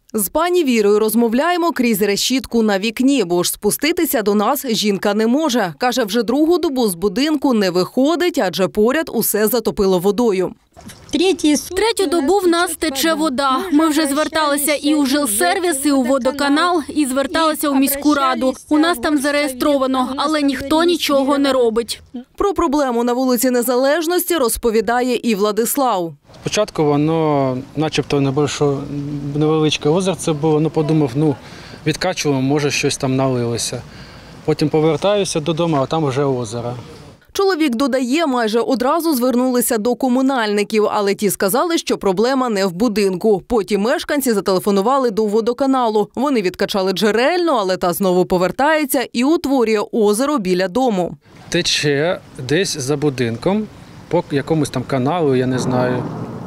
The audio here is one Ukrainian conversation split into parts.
З пані Вірою розмовляємо крізь решітку на вікні, бо ж спуститися до нас жінка не може. Каже, вже другу добу з будинку не виходить, адже поряд усе затопило водою. Третю добу в нас тече вода. Ми вже зверталися і у жилсервіс, і у водоканал, і зверталися у міську раду. У нас там зареєстровано, але ніхто нічого не робить. Про проблему на вулиці Незалежності розповідає і Владислав. Спочатку воно начебто невеличке озерце було, подумав, відкачуємо, може щось там налилося. Потім повертаюся додому, а там вже озеро. Чоловік додає, майже одразу звернулися до комунальників, але ті сказали, що проблема не в будинку. Потім мешканці зателефонували до водоканалу. Вони відкачали джерельну, але та знову повертається і утворює озеро біля дому. Тече десь за будинком, по якомусь там каналу, я не знаю.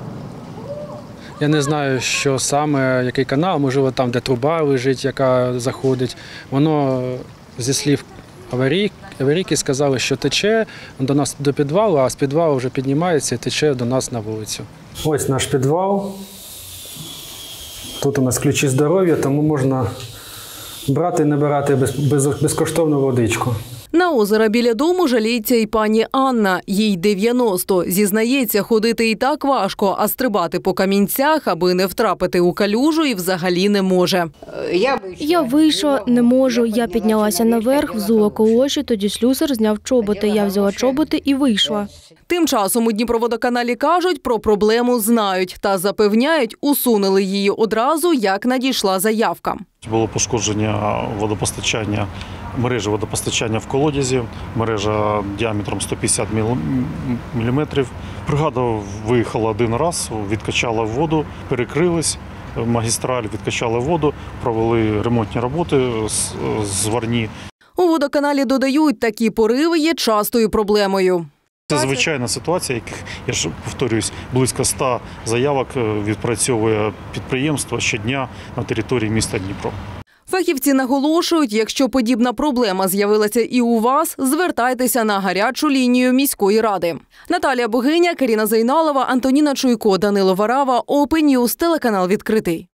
Я не знаю, що саме, який канал, можливо, там, де труба лежить, яка заходить. Воно, зі слів аварійки, сказали, що тече до нас до підвалу, а з підвалу вже піднімається і тече до нас на вулицю. Ось наш підвал. Тут у нас ключі здоров'я, тому можна брати і набирати безкоштовну водичку. На озеро біля дому жаліється і пані Анна. Їй 90. Зізнається, ходити і так важко, а стрибати по камінцях, аби не втрапити у калюжу, і взагалі не може. Я вийшла, не можу. Я піднялася наверх, взула колоші, тоді слюсар зняв чоботи. Я взяла чоботи і вийшла. Тим часом у Дніпроводоканалі кажуть, про проблему знають та запевняють, усунули її одразу, як надійшла заявка. Було пошкодження водопостачання, мережі водопостачання в колодязі, мережа діаметром 150 мм. Бригада виїхала один раз, відкачала воду, перекрились, магістраль відкачали воду, провели ремонтні роботи зварні. У водоканалі додають, такі пориви є частою проблемою. Це звичайна ситуація, яких, я ж повторююсь, близько 100 заявок відпрацьовує підприємство щодня на території міста Дніпро. Фахівці наголошують, якщо подібна проблема з'явилася і у вас, звертайтеся на гарячу лінію міської ради. Наталія Богиня, Каріна Зайналова, Антоніна Чуйко, Данило Варава, Open News, телеканал «Відкритий».